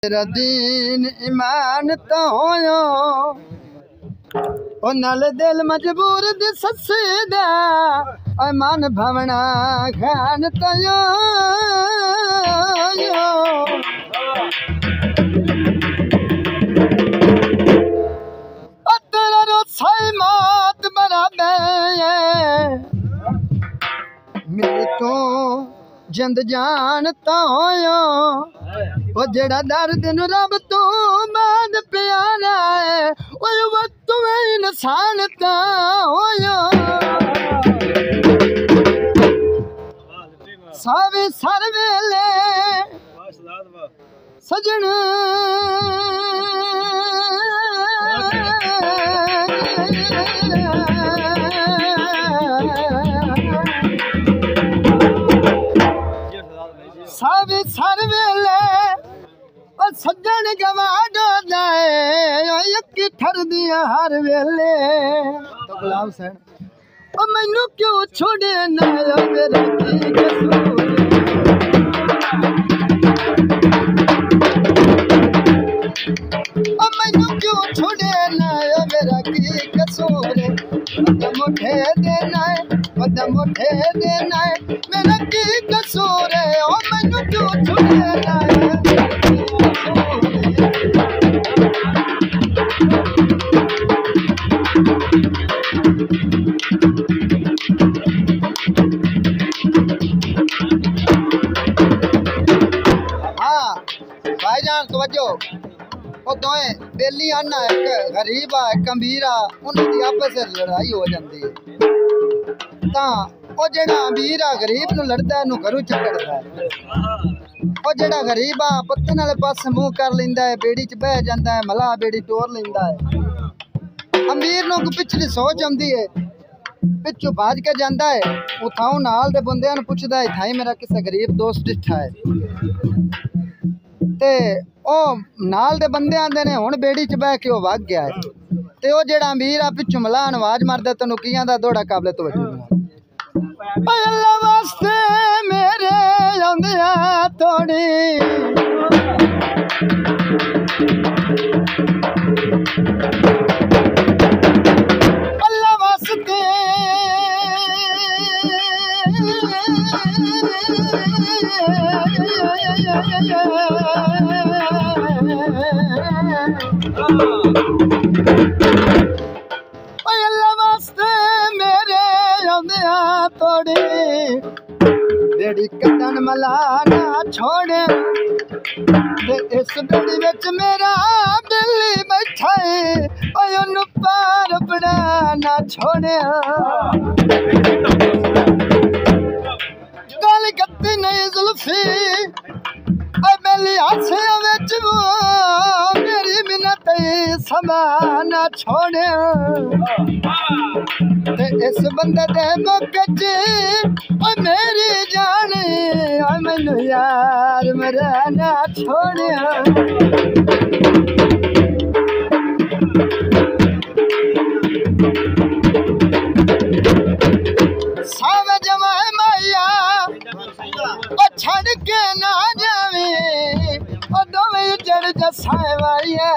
तेरा दीन ईमान तो होयो ओ नाल दिल मजबूर दी सस्सी दा ओ मन भवना खान तो यो ओ तेरा रोसाई मात बना दे मेरे तो जिंद जान तो होयो ओ जेड़ा दर्द नु रब तू बाद प्यारा है ओ वक्त में इंसान ता होयो सावे सर वेले सजन सावे सर वेले सज्जन गवाडो जाए यकी ठर दिया हर वेले तो गुलाम सैन ओ मैनू क्यों छोड़े ना मेरा की कसूर ओ मैनू क्यों छोड़े ना मेरा की कसूर मोठे देना है मोठे देना है मेरा की कसूर है ओ मैनू क्यों छोड़े ना भाईजान तवज्जो ओ दोए बेली आना एक गरीब आ एक अमीर आ उन्हां दी आपस में लड़ाई हो जांदी है तां ओ जेड़ा अमीर आ गरीब नु लड़दा नु घरों चक्करदा है ओ जेड़ा गरीब आ पत्ते नाले पास मुंह कर लेंदा है बेड़ी च बह जांदा है मला बेड़ी तोड़ लेंदा है अमीर नु पिछली सोच आंदी है पिछू भाज के जांदा है उठाऊ नाल दे बंदियां नु पुछदा है थाई मेरा किसे गरीब दोस्त दिठा है ते ओ नाल दे बंदे आंदे ने हुण बेड़ी च बह के ओ वग गया है ते ओ जेड़ा अमीर आ पिछू मलान आवाज मारदा तैनूं कियां दा दौड़ा काबले तवज्जो अल्लाह वास्ते मेरे आंदिया थोड़ी अल्लाह वास्ते अल्लाह वास्ते मेरे आंदिया थोड़ी बेड़ी कटन मलाना छोड़े इस बेड़ी विच मेरा बिल्ली बैठा है ओनू पार पड़ाना छोड़े गल गत्ती नहीं जुल्फी मेरी आसिया विच मेरी मिन्नत समाना छोड़े इस बंदे दे मौके च मेरी जान मैनू यार मेरा ना छोड़े सावे जमाए माया छड़ के ना जावे ओ दोवें जड़ जसाए वालिया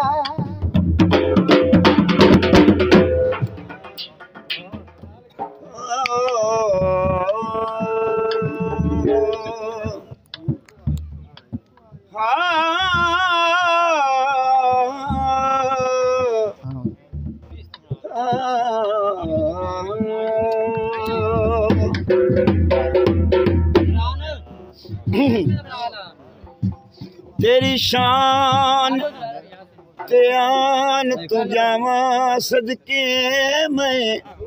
तेरी शान ते आन तू जावा सदके मैं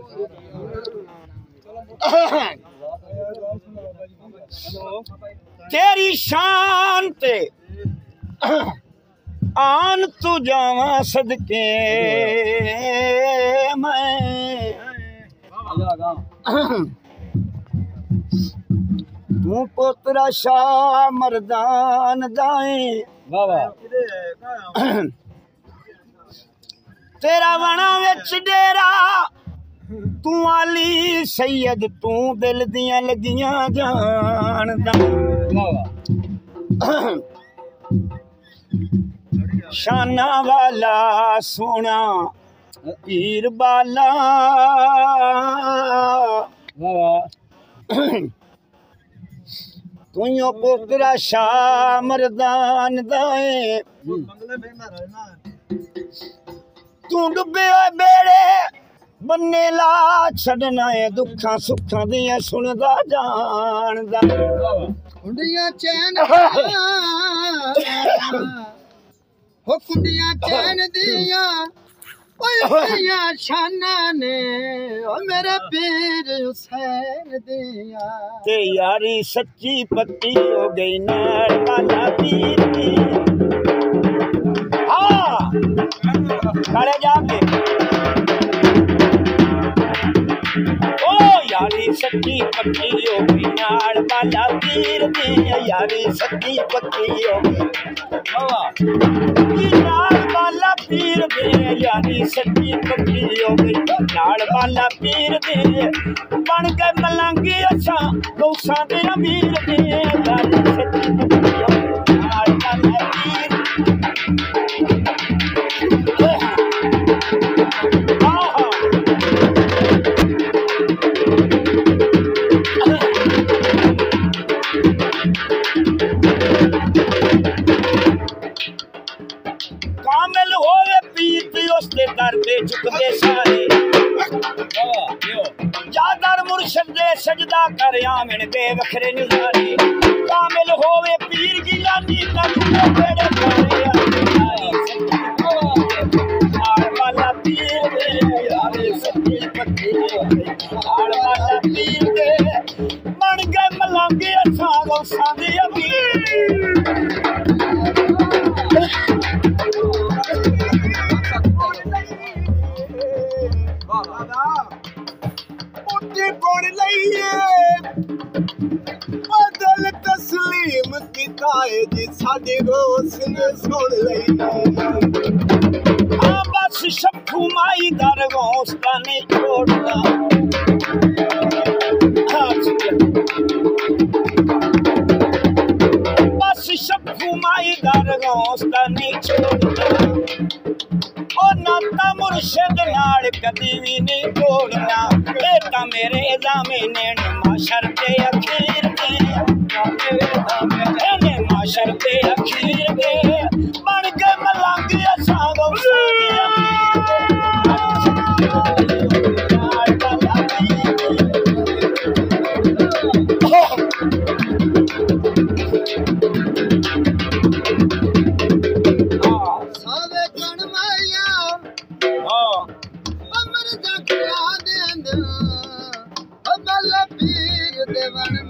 तेरी शान ते आन तू जावा सदके मैं तू पोतरा शाह मर्दान दाए तेरा वणा विच डेरा तू आली सैयद तू दिल दियां लगियां जानदा शाना वाला सोना पीर बाला तुयो पुत्रा शाह मर्दान दाए तू डुबे बेड़े बन्ने ला छड़ना है दुखा सुखा दिया सुनदा जानदा कुंडियां चैन हो कुंडियां चैन दिया ओया शाना ने ओ मेरे पीर हुसैन दिया ते यारी सच्ची पक्की हो गई नाल वाला पीर की हाँ खड़े जाके यारी सच्ची पक्की हो गई नाल वाला पीर दी यारी सच्ची पक्की हो गई नाल वाला पीर दे यारी सच्ची पक्की हो गई नाल वाला पीर दे बन के मलंगी अच्छा गौसा दे अमीर दे यारी सच्ची पक्की हो गई नाल वाला पीर कामिल होवे पीर उसके दर पे झुकदे सारे जादर मुर्शद दे सजदा कर आमिन बे वखरे नजारे कामिल होवे पीर गिलानी तक बेड़े पारे नाल वाला पीर दे यारे सच्ची पक्की नाल वाला पीर दे बन गए मलंगे असा गौसा दे अमीर बदल तस्लीम किता है जी साडे रोस ने सुन लई हां बस शफू माई दर गौस का नहीं छोड़ना बस शफू माई दर गौस का नहीं छोड़ना ओ नाता मुर्शिद नाल कदी भी नहीं तोड़ना ए ता मेरे ज़मीने माशर ते अखीर ते मेरे माशर ते अखीर ते बन के मलंगी असा गौसा पीर देवन